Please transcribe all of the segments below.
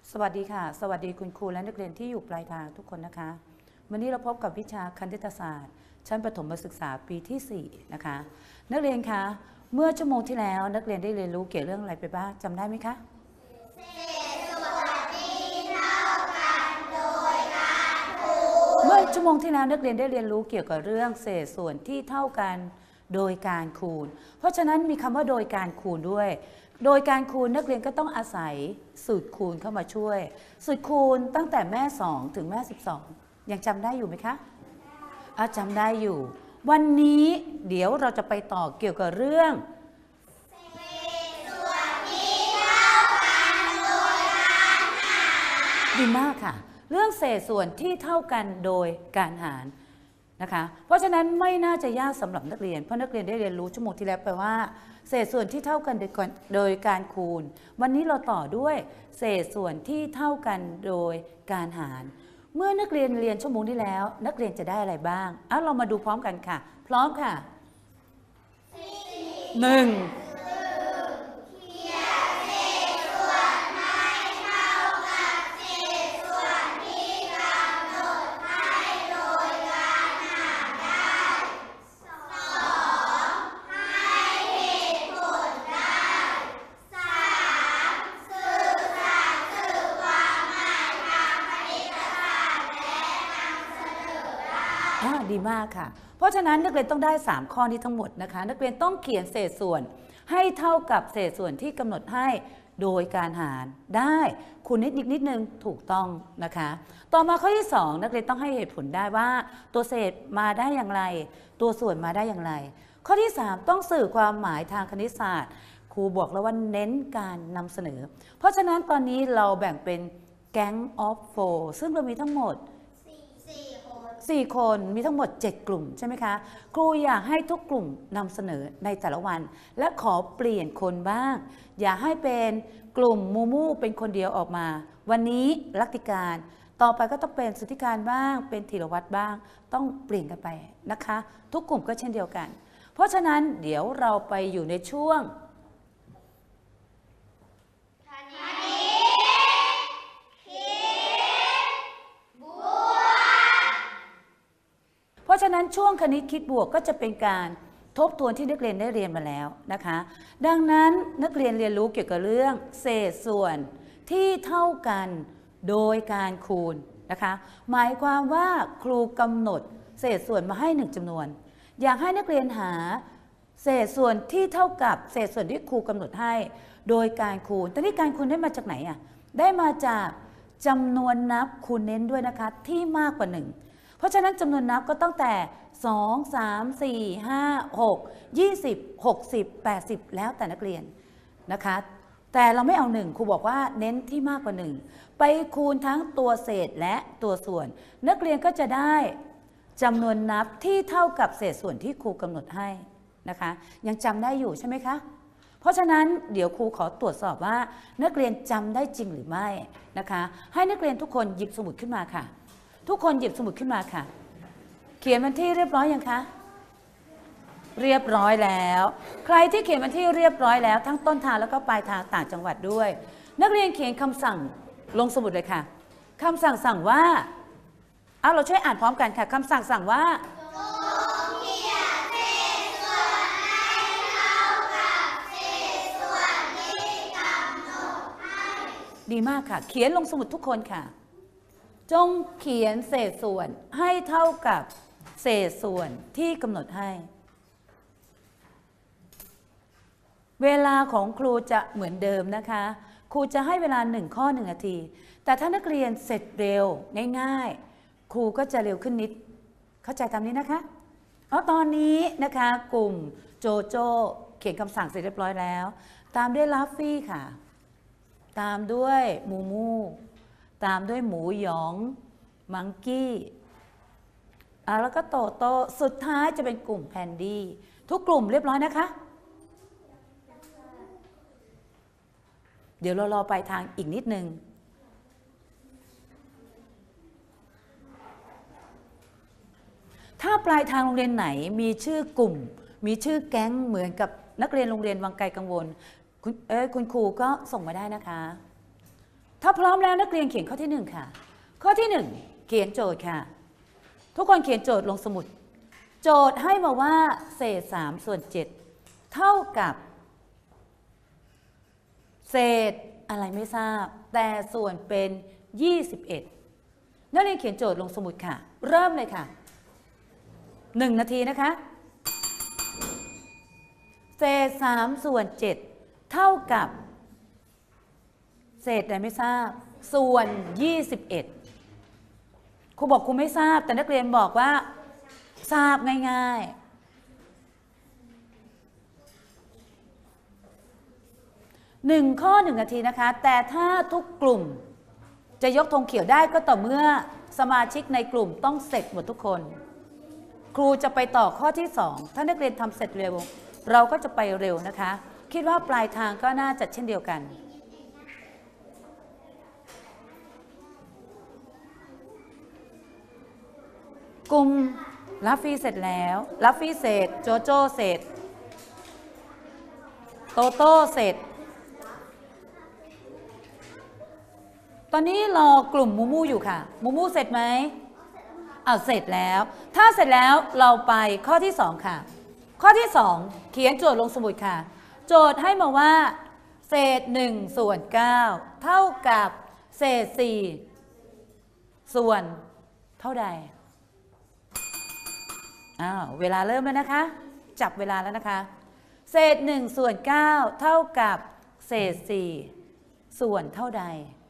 สวัสดีค่ะสวัสดีคุณครูและนักเรียนที่อยู่ปลายทางทุกคนนะคะวันนี้เราพบกับวิชาคณิตศาสตร์ชั้นประถมศึกษาปีที่4นะคะนักเรียนคะเมื่อชั่วโมงที่แล้วนักเรียนได้เรียนรู้เกี่ยวกับเรื่องอะไรไปบ้างจำได้ไหมคะเมื่อชั่วโมงที่แล้วนักเรียนได้เรียนรู้เกี่ยวกับเรื่องเศษส่วนที่เท่ากันโดยการคูณเพราะฉะนั้นมีคำว่าโดยการคูณด้วยโดยการคูณนักเรียนก็ต้องอาศัยสูตรคูณเข้ามาช่วยสูตรคูณตั้งแต่แม่2ถึงแม่12ยังจำได้อยู่ไหมคะจำได้อยู่วันนี้เดี๋ยวเราจะไปต่อเกี่ยวกับเรื่องเศษส่วนที่เท่ากันโดยการหารดีมากค่ะเรื่องเศษส่วนที่เท่ากันโดยการหารนะคะเพราะฉะนั้นไม่น่าจะยากสำหรับนักเรียนเพราะนักเรียนได้เรียนรู้ชั่วโมงที่แล้วไปว่าเศษส่วนที่เท่ากันโดยการคูณวันนี้เราต่อด้วยเศษส่วนที่เท่ากันโดยการหารเมื่อนักเรียนเรียนชั่วโมงที่แล้วนักเรียนจะได้อะไรบ้างเรามาดูพร้อมกันค่ะพร้อมค่ะ1ดีมากค่ะเพราะฉะนั้นนักเรียนต้องได้3ข้อนี้ทั้งหมดนะคะนักเรียนต้องเขียนเศษส่วนให้เท่ากับเศษส่วนที่กำหนดให้โดยการหารได้คูณนิดนึงถูกต้องนะคะต่อมาข้อที่2นักเรียนต้องให้เหตุผลได้ว่าตัวเศษมาได้อย่างไรตัวส่วนมาได้อย่างไรข้อที่3ต้องสื่อความหมายทางคณิตศาสตร์ครูบอกแล้วว่าเน้นการนำเสนอเพราะฉะนั้นตอนนี้เราแบ่งเป็นแก๊งออฟโฟซึ่งเรามีทั้งหมด4 คนมีทั้งหมด7กลุ่มใช่ไหมคะครูอยากให้ทุกกลุ่มนำเสนอในแต่ละวันและขอเปลี่ยนคนบ้างอย่าให้เป็นกลุ่มมูมูเป็นคนเดียวออกมาวันนี้ลักติการต่อไปก็ต้องเป็นสุทธิการบ้างเป็นธีรวัตรบ้างต้องเปลี่ยนกันไปนะคะทุกกลุ่มก็เช่นเดียวกันเพราะฉะนั้นเดี๋ยวเราไปอยู่ในช่วงเพราะฉะนั้นช่วงคณิตคิดบวกก็จะเป็นการทบทวนที่นักเรียนได้เรียนมาแล้วนะคะดังนั้นนักเรียนเรียนรู้เกี่ยวกับเรื่องเศษส่วนที่เท่ากันโดยการคูณนะคะหมายความว่าครูกำหนดเศษส่วนมาให้1จำนวนอยากให้นักเรียนหาเศษส่วนที่เท่ากับเศษส่วนที่ครูกำหนดให้โดยการคูณแต่นี่การคูณได้มาจากไหนได้มาจากจำนวนนับคูณเน้นด้วยนะคะที่มากกว่า1เพราะฉะนั้นจำนวนนับก็ตั้งแต่2 3 4 5 6 20 60 80แล้วแต่นักเรียนนะคะแต่เราไม่เอา1ครูบอกว่าเน้นที่มากกว่า1ไปคูณทั้งตัวเศษและตัวส่วนนักเรียนก็จะได้จำนวนนับที่เท่ากับเศษส่วนที่ครูกำหนดให้นะคะยังจำได้อยู่ใช่ไหมคะเพราะฉะนั้นเดี๋ยวครูขอตรวจสอบว่านักเรียนจำได้จริงหรือไม่นะคะให้นักเรียนทุกคนหยิบสมุดขึ้นมาค่ะทุกคนหยิบสมุดขึ้นมาค่ะเขียนวันที่เรียบร้อยยังคะเรียบร้อยแล้วใครที่เขียนวันที่เรียบร้อยแล้วทั้งต้นทางแล้วก็ปลายทางต่างจังหวัดด้วยนักเรียนเขียนคำสั่งลงสมุดเลยค่ะคำสั่งสั่งว่าเราช่วยอ่านพร้อมกันค่ะคำสั่งสั่งว่าดีมากค่ะเขียนลงสมุดทุกคนค่ะจงเขียนเศษส่วนให้เท่ากับเศษส่วนที่กำหนดให้เวลาของครูจะเหมือนเดิมนะคะครูจะให้เวลา1ข้อ1นาทีแต่ถ้านักเรียนเสร็จเร็วง่ายๆครูก็จะเร็วขึ้นนิดเข้าใจตามนี้นะคะตอนนี้นะคะกลุ่มโจโจ้เขียนคำสั่งเสร็จเรียบร้อยแล้วตามด้วยลัฟฟี่ค่ะตามด้วยมูมูตามด้วยหมูหยองมังกี้แล้วก็โตโตสุดท้ายจะเป็นกลุ่มแพนดี้ทุกกลุ่มเรียบร้อยนะคะเดี๋ยวเรารอไปทางอีกนิดนึงถ้าปลายทางโรงเรียนไหนมีชื่อกลุ่มมีชื่อแก๊งเหมือนกับนักเรียนโรงเรียนวังไกลกังวลคุณครูก็ส่งมาได้นะคะถ้าพร้อมแล้วนักเรียนเขียนข้อที่1ค่ะข้อที่1เขียนโจทย์ค่ะทุกคนเขียนโจทย์ลงสมุดโจทย์ให้มาว่าเศษ3ส่วน7เท่ากับเศษอะไรไม่ทราบแต่ส่วนเป็น21นักเรียนเขียนโจทย์ลงสมุดค่ะเริ่มเลยค่ะ1 นาทีนะคะเศษ3ส่วน7เท่ากับเศษอะไรไม่ทราบส่วน21ครูบอกครูไม่ทราบแต่นักเรียนบอกว่าทราบง่ายๆ1 ข้อ 1 นาทีนะคะแต่ถ้าทุกกลุ่มจะยกธงเขียวได้ก็ต่อเมื่อสมาชิกในกลุ่มต้องเสร็จหมดทุกคนครูจะไปต่อข้อที่2ถ้านักเรียนทำเสร็จเร็วเราก็จะไปเร็วนะคะคิดว่าปลายทางก็น่าจะเช่นเดียวกันกลุ่มลัฟฟี่เสร็จแล้วลัฟฟี่เสร็จโจโจ้เสร็จโตโต้เสร็จตอนนี้รอกลุ่มมูมูอยู่ค่ะมูมูเสร็จไหมเสร็จแล้วถ้าเสร็จแล้วเราไปข้อที่2ค่ะข้อที่2เขียนโจทย์ลงสมุดค่ะโจทย์ให้มาว่าเศษ1ส่วน9เท่ากับเศษ4ส่วนเท่าใดเวลาเริ่มแล้วนะคะจับเวลาแล้วนะคะเศษ1ส่วน9เท่ากับเศษ4ส่วนเท่าใด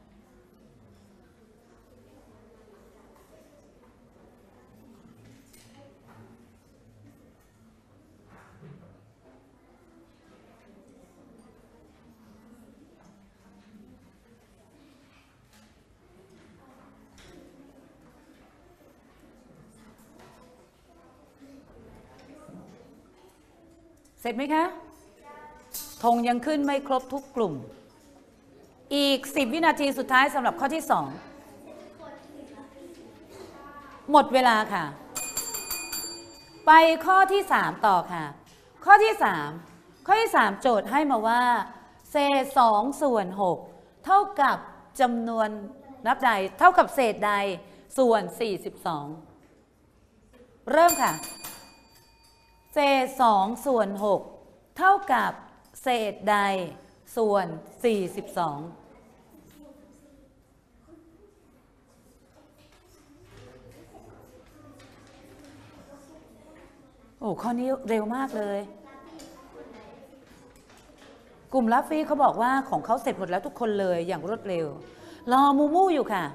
เสร็จไหมคะธงยังขึ้นไม่ครบทุกกลุ่มอีก10 วินาทีสุดท้ายสำหรับข้อที่2หมดเวลาค่ะไปข้อที่3ต่อค่ะข้อที่3โจทย์ให้มาว่าเศษ2ส่วน6เท่ากับจำนวนนับใดเท่ากับเศษใดส่วน42เริ่มค่ะเศษ2ส่วน6เท่ากับเศษใดส่วน42ข้อนี้เร็วมากเลยกลุ่มลัฟฟี่เขาบอกว่าของเขาเสร็จหมดแล้วทุกคนเลยอย่างรวดเร็วรอมูมูอยู่ค่ะ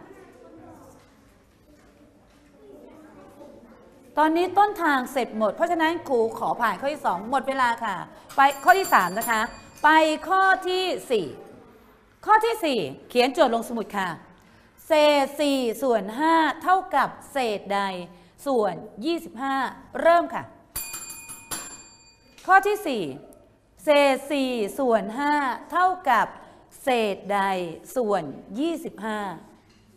ตอนนี้ต้นทางเสร็จหมดเพราะฉะนั้นครูขอผ่านข้อที่2หมดเวลาค่ะไปข้อที่3นะคะไปข้อที่4ข้อที่4เขียนโจทย์ลงสมุดค่ะเศษ4ส่วน5เท่ากับเศษใดส่วน25เริ่มค่ะข้อที่4เศษ4ส่วน5เท่ากับเศษใดส่วน25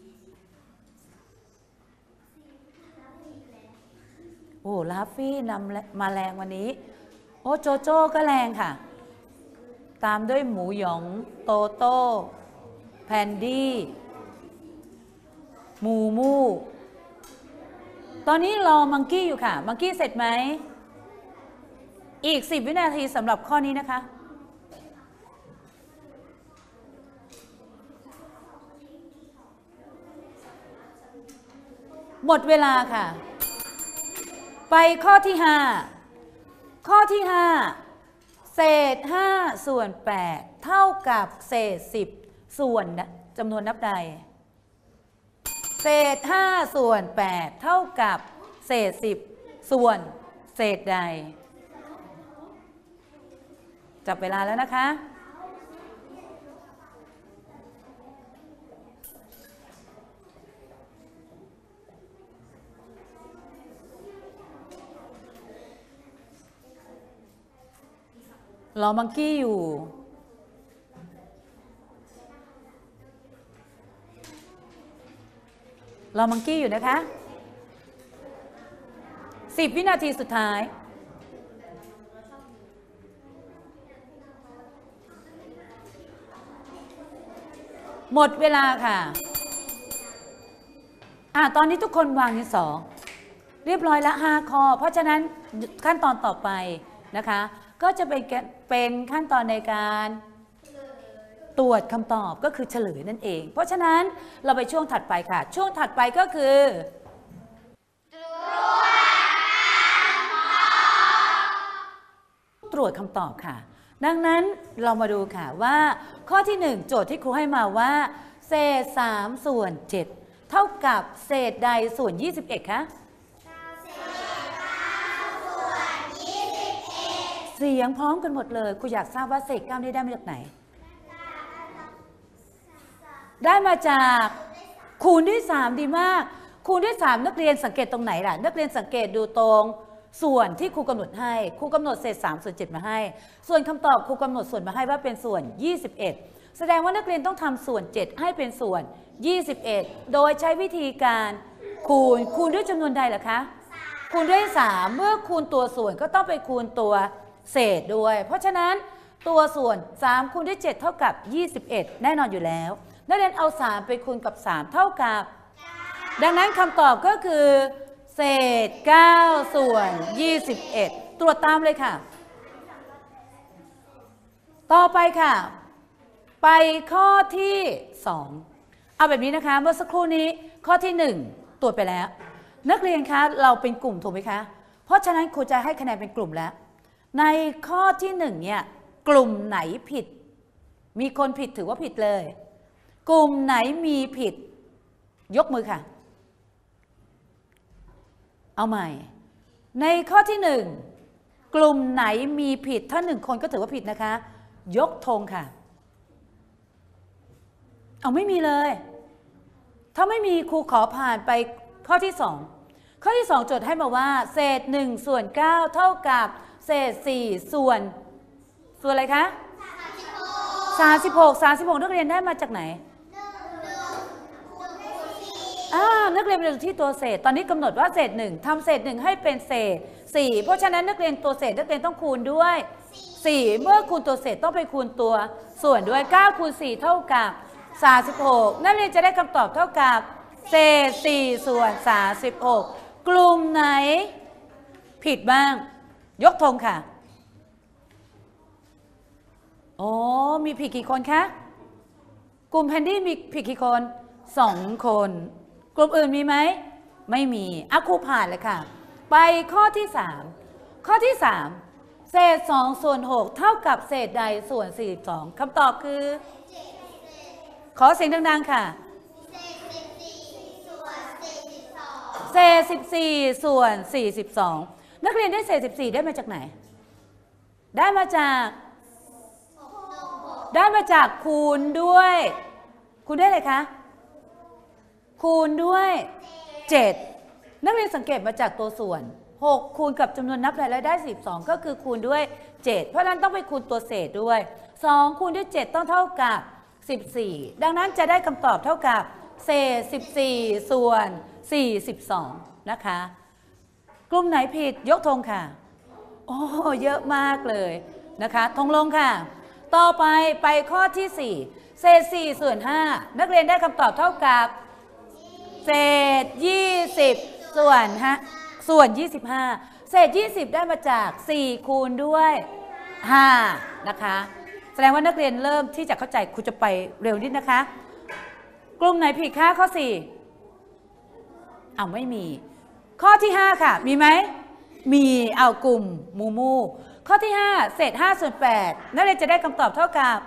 ลาฟฟี่นำมาแรงวันนี้โจโจ้ก็แรงค่ะตามด้วยหมูหยองโตโต้แพนดี้มูมูตอนนี้รอมังกี้อยู่ค่ะมังกี้เสร็จไหมอีก10 วินาทีสำหรับข้อนี้นะคะหมดเวลาค่ะไปข้อที่5ข้อที่5เศษ5ส่วน8เท่ากับเศษ10ส่วนจำนวนนับใดเศษ5ส่วน8เท่ากับเศษ10ส่วนเศษใดจับเวลาแล้วนะคะรอมังกี้อยู่รอมังกี้อยู่นะคะ10 วินาทีสุดท้ายหมดเวลาค่ะตอนนี้ทุกคนวางดินสอเรียบร้อยละ5 ข้อเพราะฉะนั้นขั้นตอนต่อไปนะคะก็จะเป็นขั้นตอนในการตรวจคำตอบก็คือเฉลยนั่นเองเพราะฉะนั้นเราไปช่วงถัดไปค่ะช่วงถัดไปก็คือตรวจคำตอบค่ะดังนั้นเรามาดูค่ะว่าข้อที่1โจทย์ที่ครูให้มาว่าเศษ3ส่วน7เท่ากับเศษใดส่วน21คะเสียงพร้อมกันหมดเลยครูอยากทราบว่าเศษ9นี้ได้มาจากไหนได้มาจากคูณด้วย3ดีมากคูณด้วย3นักเรียนสังเกตตรงไหนล่ะนักเรียนสังเกตดูตรงส่วนที่ครูกำหนดให้ครูกำหนดเศษ3ส่วน7มาให้ส่วนคำตอบครูกำหนดส่วนมาให้ว่าเป็นส่วน21แสดงว่านักเรียนต้องทำส่วน7ให้เป็นส่วน21โดยใช้วิธีการคูณด้วยจำนวนใดล่ะคะคูณด้วย3เมื่อคูณตัวส่วนก็ต้องไปคูณตัวเศษด้วยเพราะฉะนั้นตัวส่วน3คูณด้วย7เท่ากับ21แน่นอนอยู่แล้วนักเรียนเอา3ไปคูณกับ3เท่ากับดังนั้นคำตอบก็คือเศษ9ส่วน21ตรวจตามเลยค่ะต่อไปค่ะไปข้อที่2เอาแบบนี้นะคะเมื่อสักครู่นี้ข้อที่1ตรวจไปแล้วนักเรียนคะเราเป็นกลุ่มถูกไหมคะเพราะฉะนั้นครูจะให้คะแนนเป็นกลุ่มแล้วในข้อที่1เนี่ยกลุ่มไหนผิดมีคนผิดถือว่าผิดเลยกลุ่มไหนมีผิดยกมือค่ะเอาใหม่ในข้อที่1กลุ่มไหนมีผิดถ้า1คนก็ถือว่าผิดนะคะยกธงค่ะเอาไม่มีเลยถ้าไม่มีครูขอผ่านไปข้อที่2ข้อที่2โจทย์ให้มาว่าเศษ1ส่วน9เท่ากับเศษ4ส่วนอะไรคะ36นักเรียนได้มาจากไหนนักเรียนไปดูที่ตัวเศษตอนนี้กำหนดว่าเศษ1ทำเศษ1ให้เป็นเศษ4เพราะฉะนั้นนักเรียนตัวเศษนักเรียนต้องคูณด้วย4เมื่อคูณตัวเศษต้องไปคูณตัวส่วนด้วย9คูณ4เท่ากับ36นักเรียนจะได้คำตอบเท่ากับเศษ4ส่วน36กลุ่มไหนผิดบ้างยกธงค่ะมีผิดกี่คนคะกลุ่มแพนดี้มีผิดกี่คน2คนกลุ่มอื่นมีไหมไม่มีครูผ่านเลยค่ะไปข้อที่3ข้อที่3เศษ2ส่วน6เท่ากับเศษใดส่วน42คำตอบคือขอเสียงดังๆค่ะเศษ14ส่วน42นักเรียนได้เศษ14ได้มาจากไหนได้มาจากคูณด้วยคูณได้เลยคะคูณด้วย7นักเรียนสังเกตมาจากตัวส่วน6คูณกับจำนวนนับรายได้12ก็คือคูณด้วย7เพราะฉะนั้นต้องไปคูณตัวเศษด้วย2คูณด้วย7ต้องเท่ากับ14ดังนั้นจะได้คำตอบเท่ากับเศษ14ส่วน42นะคะกลุ่มไหนผิดยกธงค่ะเยอะมากเลยนะคะธงลงค่ะต่อไปข้อที่4เศษ4ส่วน5นักเรียนได้คำตอบเท่ากับเศษ20ส่วน25เศษ20ได้มาจาก4คูณด้วย5นะคะแสดงว่านักเรียนเริ่มที่จะเข้าใจครูจะไปเร็วนิดนะคะกลุ่มไหนผิดคะข้อ4ไม่มีข้อที่5ค่ะมีไหมมีกลุ่มมูข้อที่5เศษ5ส่วน8นักเรียนจะได้คำตอบเท่ากับ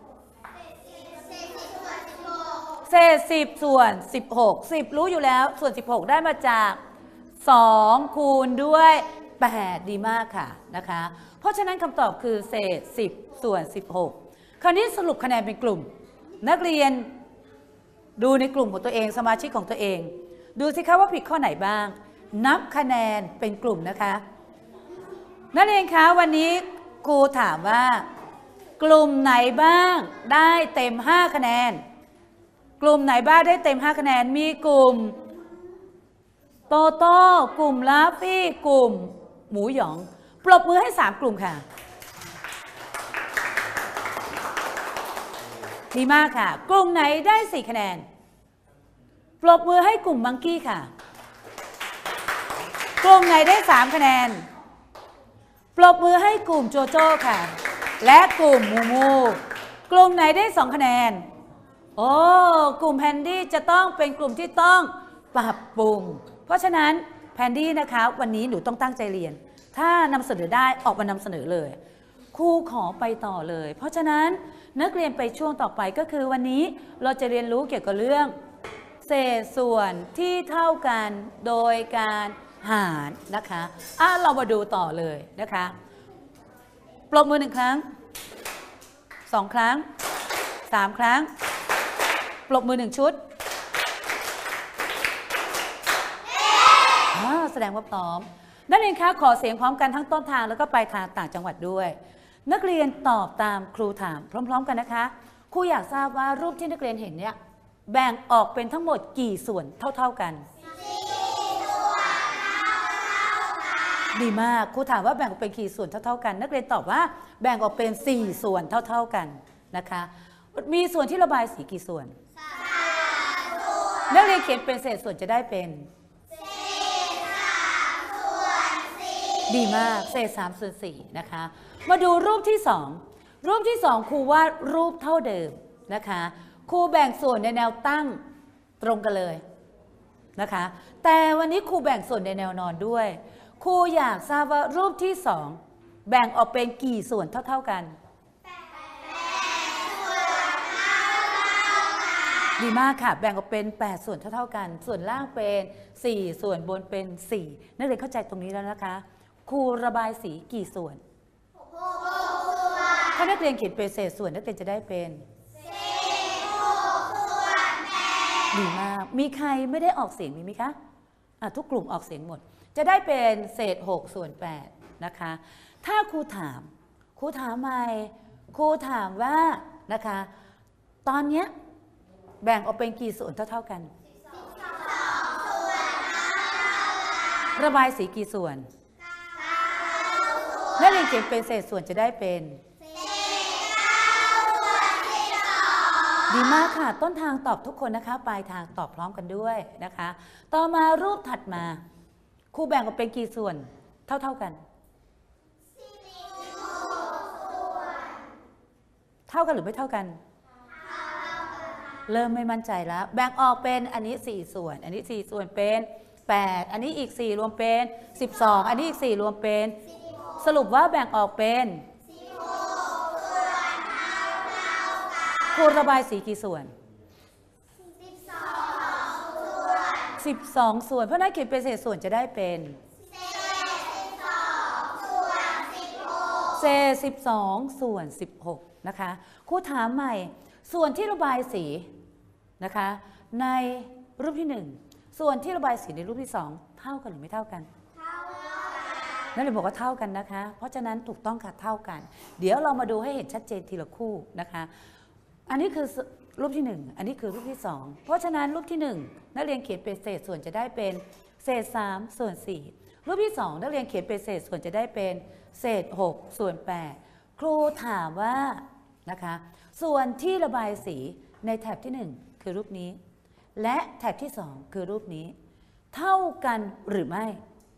เศษ10ส่วน16 10รู้อยู่แล้วส่วน16ได้มาจาก2คูณด้วย8ดีมากค่ะนะคะเพราะฉะนั้นคำตอบคือเศษ10ส่วน16คราวนี้สรุปคะแนนเป็นกลุ่มนักเรียนดูในกลุ่มของตัวเองสมาชิกของตัวเองดูสิคะว่าผิดข้อไหนบ้างนับคะแนนเป็นกลุ่มนะคะนักเรียนคะวันนี้ครูถามว่ากลุ่มไหนบ้างได้เต็ม5คะแนนกลุ่มไหนบ้างได้เต็ม5คะแนนมีกลุ่มโตโต้กลุ่มลาฟี่กลุ่มหมูหยองปรบมือให้3กลุ่มค่ะดีมากค่ะกลุ่มไหนได้4คะแนนปรบมือให้กลุ่มมังกี้ค่ะกลุ่มไหนได้3คะแนนปรบมือให้กลุ่มโจโจ้ค่ะและกลุ่มมูมูกลุ่มไหนได้2คะแนนโอ้กลุ่มแพนดี้จะต้องเป็นกลุ่มที่ต้องปรับปรุงเพราะฉะนั้นแพนดี้นะคะวันนี้หนูต้องตั้งใจเรียนถ้านำเสนอได้ออกมานำเสนอเลยครูขอไปต่อเลยเพราะฉะนั้นนักเรียนไปช่วงต่อไปก็คือวันนี้เราจะเรียนรู้เกี่ยวกับเรื่องเศษส่วนที่เท่ากันโดยการหารนะคะเรามาดูต่อเลยนะคะปรบมือ1ครั้ง2ครั้ง3ครั้งปรบมือ1ชุดแสดงว่าพร้อมนักเรียนคะขอเสียงพร้อมกันทั้งต้นทางแล้วก็ปลายทางต่างจังหวัดด้วยนักเรียนตอบตามครูถามพร้อมๆกันนะคะครูอยากทราบว่ารูปที่นักเรียนเห็นเนี่ยแบ่งออกเป็นทั้งหมดกี่ส่วนเท่าๆกันดีมากครูถามว่าแบ่งออกเป็นกี่ส่วนเท่าๆกันนักเรียนตอบว่าแบ่งออกเป็น4ส่วนเท่าๆกันนะคะมีส่วนที่ระบายสีกี่ส่วนนักเรียนเขียนเป็นเศษส่วนจะได้เป็นดีมากเศษ3ส่วน4นะคะมาดูรูปที่2รูปที่2ครูวาดรูปเท่าเดิมนะคะครูแบ่งส่วนในแนวตั้งตรงกันเลยนะคะแต่วันนี้ครูแบ่งส่วนในแนวนอนด้วยครูอยากทราบว่ารูปที่2แบ่งออกเป็นกี่ส่วนเท่าๆกันดีมากค่ะแบ่งออกเป็น8ส่วนเท่าๆกันส่วนล่างเป็น4ส่วนบนเป็น4นักเรียนเข้าใจตรงนี้แล้วนะคะครูระบายสีกี่ส่วนถ้านักเรียนเขียนเป็นเศษส่วนนักเรียนจะได้เป็นดีมากมีใครไม่ได้ออกเสียงมีไหมคะทุกกลุ่มออกเสียงหมดจะได้เป็นเศษ6ส่วน8นะคะถ้าครูถามใหม่ครูถามว่านะคะตอนนี้แบ่งออกเป็นกี่ส่วนเท่าๆกันระบายสีกี่ส่วนนักเรียนเขียนเป็นเศษส่วนจะได้เป็นดีมากค่ะต้นทางตอบทุกคนนะคะปลายทางตอบพร้อมกันด้วยนะคะต่อมารูปถัดมาครูแบ่งออกเป็นกี่ส่วนเท่าๆกันเท่ากันหรือไม่เท่ากันเริ่มไม่มั่นใจแล้วแบ่งออกเป็นอันนี้4ส่วนอันนี้4ส่วนเป็น8อันนี้อีก4รวมเป็น12อันนี้อีก4รวมเป็นสรุปว่าแบ่งออกเป็นครูระบายสีกี่ส่วน12ส่วนเพราะนั้นเขียนเป็นเศษส่วนจะได้เป็นเศษ12ส่วน16นะคะครูถามใหม่ส่วนที่ระบายสีนะคะในรูปที่1ส่วนที่ระบายสีในรูปที่2เท่ากันหรือไม่เท่ากันนั่นเลยบอกว่าเท่ากันนะคะเพราะฉะนั้นถูกต้องค่ะเท่ากันเดี๋ยวเรามาดูให้เห็นชัดเจนทีละคู่นะคะอันนี้คือรูปที่1อันนี้คือรูปที่2เพราะฉะนั้นรูปที่1นักเรียนเขียนเป็นเศษส่วนจะได้เป็นเศษ3ส่วน4รูปที่2นักเรียนเขียนเป็นเศษส่วนจะได้เป็นเศษ6ส่วน8ครูถามว่านะคะส่วนที่ระบายสีในแถบที่1คือรูปนี้และแถบที่2คือรูปนี้เท่ากันหรือไม่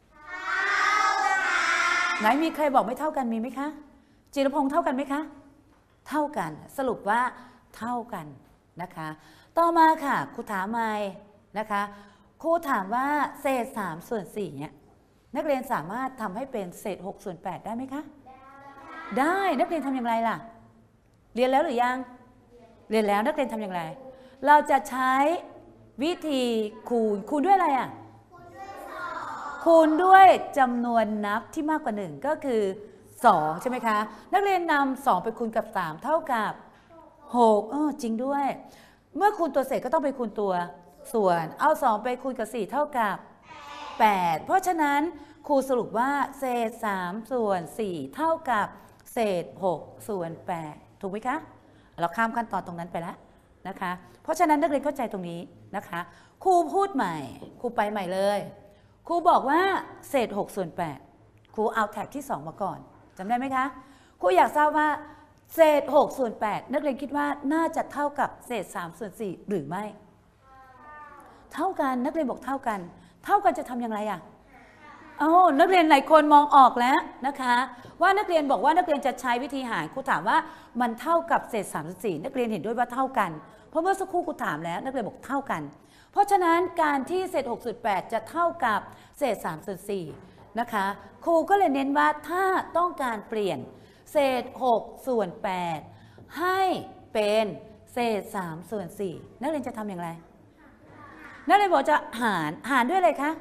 ไหนมีใครบอกไม่เท่ากันมีไหมคะจิรพงษ์เท่ากันไหมคะเท่ากันสรุปว่าเท่ากันนะคะต่อมาค่ะครูถามใหม่นะคะครูถามว่าเศษ3ส่วน4เนี่ยนักเรียนสามารถทำให้เป็นเศษ6ส่วน8ได้ไหมคะได้นักเรียนทำอย่างไรล่ะเรียนแล้วหรือยังเรียนแล้วนักเรียนทำอย่างไรเราจะใช้วิธีคูณด้วยอะไรอ่ะคูณด้วยจำนวนนับที่มากกว่า1ก็คือ2ใช่ไหมคะนักเรียนนำ2ไปคูณกับ3เท่ากับ6จริงด้วยเมื่อคูณตัวเศษก็ต้องไปคูณตัวส่วนเอา2ไปคูณกับ4เท่ากับ8เพราะฉะนั้นครูสรุปว่าเศษ3ส่วน4เท่ากับเศษ6ส่วน8ถูกไหมคะเราข้ามขั้นตอนตรงนั้นไปแล้วนะคะเพราะฉะนั้นนักเรียนเข้าใจตรงนี้นะคะครูพูดใหม่ครูไปใหม่เลยครูบอกว่าเศษ6ส่วน8ครูเอาแถบที่2มาก่อนจำได้ไหมคะครูอยากทราบว่าเศษ6ส่วน8นักเรียนคิดว่าน่าจะเท่ากับเศษ3ส่วน4หรือไม่เท่ากันนักเรียนบอกเท่ากันจะทำอย่างไรอ่ะนักเรียนหลายคนมองออกแล้วนะคะว่านักเรียนบอกว่านักเรียนจะใช้วิธีหารครูถามว่ามันเท่ากับเศษ3ส่วน4นักเรียนเห็นด้วยว่าเท่ากันเพราะเมื่อสักครู่ครูถามแล้วนักเรียนบอกเท่ากันเพราะฉะนั้นการที่เศษ6ส่วน8จะเท่ากับเศษ3ส่วน4นะคะครูก็เลยเน้นว่าถ้าต้องการเปลี่ยนเศษ6ส่วน8ให้เป็นเศษ3ส่วน4นักเรียนจะทำอย่างไรนักเรียนบอกจะหารด้วยอะไรคะ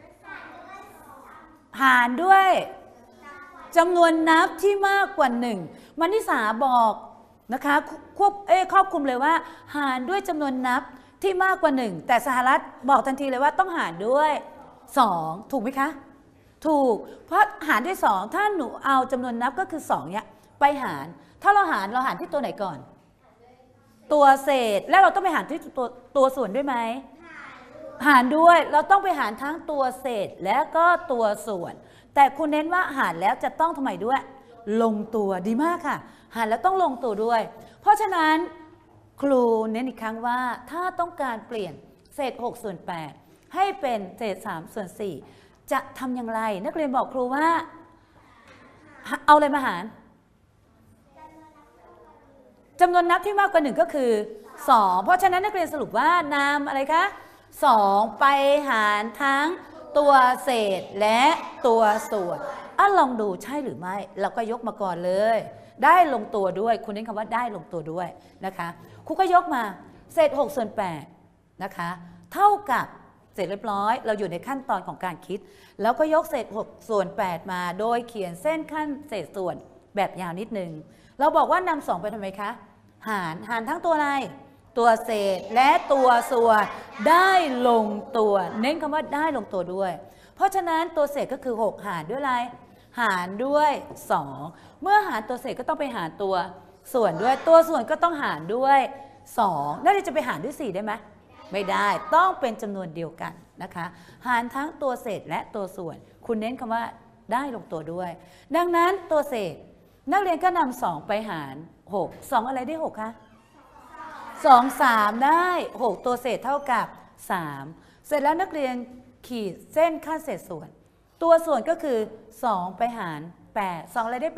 หารด้วยจำนวนนับที่มากกว่า1มณิสาบอกนะคะครอบคลุมเลยว่าหารด้วยจำนวนนับที่มากกว่า1แต่สหรัฐบอกทันทีเลยว่าต้องหารด้วย2ถูกไหมคะถูกเพราะหารด้วย2ถ้าหนูเอาจำนวนนับก็คือ2เนี่ยไปหารถ้าเราหารที่ตัวไหนก่อนตัวเศษแล้วเราต้องไปหารที่ตัวส่วนด้วยไหมหารด้วยเราต้องไปหารทั้งตัวเศษและก็ตัวส่วนแต่คุณเน้นว่าหารแล้วจะต้องทำไมด้วยลงตัวดีมากค่ะหารแล้วต้องลงตัวด้วยเพราะฉะนั้นครูเน้นอีกครั้งว่าถ้าต้องการเปลี่ยนเศษ6ส่วน8ให้เป็นเศษ3ส่วน4จะทำอย่างไรนักเรียนบอกครูว่าเอาอะไรมาหารจำนวนนับที่มากกว่า1ก็คือ2เพราะฉะนั้นนักเรียนสรุปว่านำอะไรคะ2ไปหารทั้งตัวเศษและตัวส่วนลองดูใช่หรือไม่เราก็ยกมาก่อนเลยได้ลงตัวด้วยคุณเน้นคำว่าได้ลงตัวด้วยนะคะครูก็ยกมาเศษ6ส่วน8นะคะเท่ากับเสร็จเรียบร้อยเราอยู่ในขั้นตอนของการคิดแล้วก็ยกเศษ6ส่วน8มาโดยเขียนเส้นขั้นเศษส่วนแบบยาวนิดนึงเราบอกว่านำ2ไปทำไมคะหารทั้งตัวอะไรตัวเศษและตัวส่วนได้ลงตัวเน้นคำว่าได้ลงตัวด้วยเพราะฉะนั้นตัวเศษก็คือ6หารด้วยอะไรหารด้วย2เมื่อหารตัวเศษก็ต้องไปหารตัวส่วนด้วยตัวส่วนก็ต้องหารด้วย2แล้วเราจะไปหารด้วย4ได้ไหมไม่ได้ต้องเป็นจำนวนเดียวกันนะคะหารทั้งตัวเศษและตัวส่วนคุณเน้นคำว่าได้ลงตัวด้วยดังนั้นตัวเศษนักเรียนก็นำ2ไปหาร6 2อะไรได้6คะ2 3ได้6ตัวเศษเท่ากับ3เสร็จแล้วนักเรียนขีดเส้นค่าเศษส่วนตัวส่วนก็คือ2ไปหาร8 2อะไรได้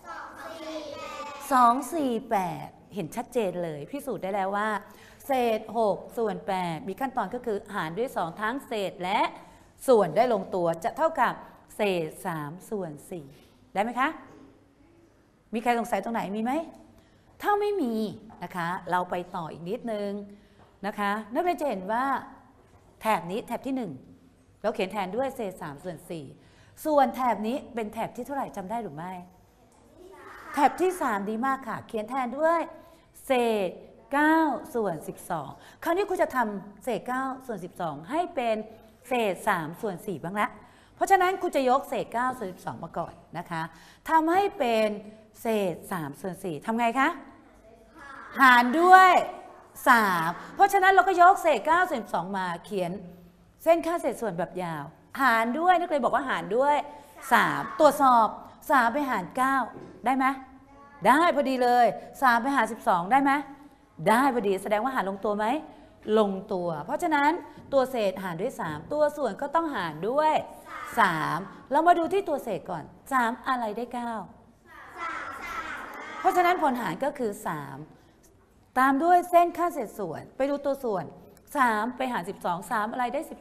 8 2 4 8เห็นชัดเจนเลยพิสูจน์ได้แล้วว่าเศษ6ส่วน8มีขั้นตอนก็คือหารด้วย2ทั้งเศษและส่วนได้ลงตัวจะเท่ากับเศษ3ส่วน4ได้ไหมคะมีใครสงสัยตรงไหนมีไหมถ้าไม่มีนะคะเราไปต่ออีกนิดนึงนะคะนักเรียนจะเห็นว่าแถบนี้แถบที่1เราเขียนแทนด้วยเศษ3ส่วน4ส่วนแถบนี้เป็นแถบที่เท่าไหร่จำได้หรือไม่แถบที่3ดีมากค่ะเขียนแทนด้วยเศษ9ส่วน12คราวนี้ครูจะทำเศษ9ส่วน12ให้เป็นเศษ3ส่วน4บ้างละเพราะฉะนั้นครูจะยกเศษ9ส่วน12มาก่อนนะคะทำให้เป็นเศษ3ส่วน4ทำไงคะหารด้วย3เพราะฉะนั้นเราก็ยกเศษ9ส่วน12มาเขียนเส้นค่าเศษส่วนแบบยาวหารด้วยนักเรียนบอกว่าหารด้วย3ตรวจสอบ3ไปหาร9ได้ไหมได้พอดีเลย3ไปหาร12ได้ไหมได้พอดีแสดงว่าหารลงตัวไหมลงตัวเพราะฉะนั้นตัวเศษหารด้วย3ตัวส่วนก็ต้องหารด้วย3เรามาดูที่ตัวเศษก่อน3อะไรได้9เพราะฉะนั้นผลหารก็คือ3ตามด้วยเส้นค่าเศษส่วนไปดูตัวส่วน3ไปหาร12 3อะไรได้12